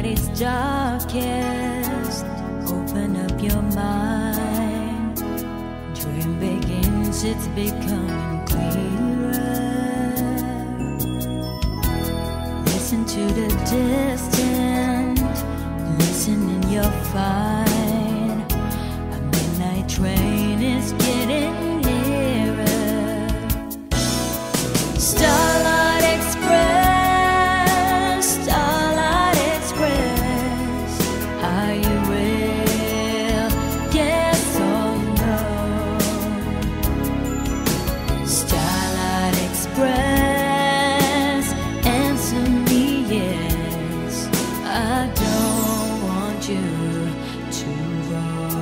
is darkest, open up your mind. Dream begins, it's becoming clearer. Listen to the distant, listen and you'll find a midnight train is getting nearer. Starlight Express, Starlight Express, are you real? Yes or no? Starlight Express, answer me yes. I don't want you to go.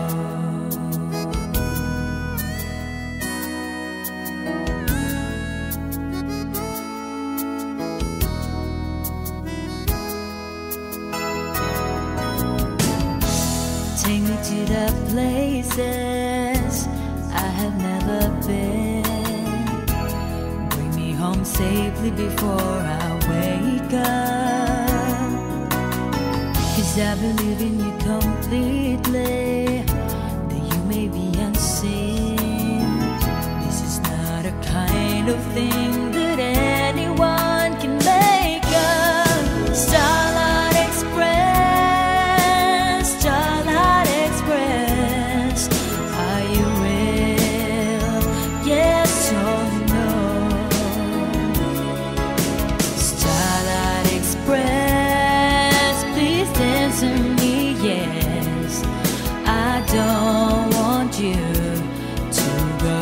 Take me to the places I have never been. Bring me home safely before I wake up. 'Cause I believe in you completely, that you may be unseen. This is not a kind of thing that anyone can make up. Starlight Express, Starlight Express, are you real? Yes or no? Starlight Express, please answer me yes. I don't want you to go.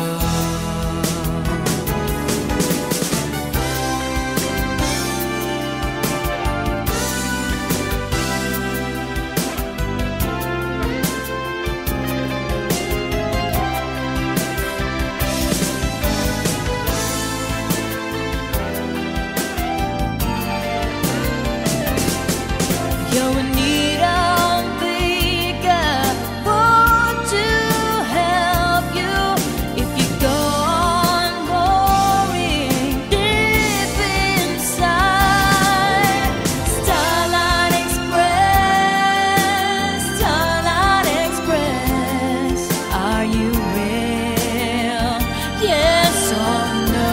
You're in need of bigger want to help you if you go on boring deep inside. Starlight Express, Starlight Express, are you real? Yes or no?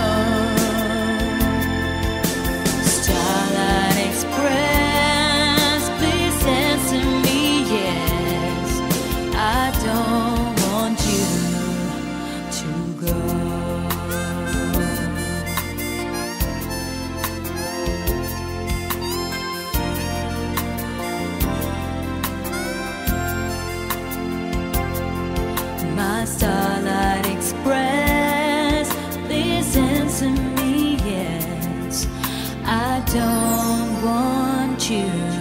Starlight Express, please answer me yes. I don't want you to go. My Starlight Express, please answer me yes. I don't want you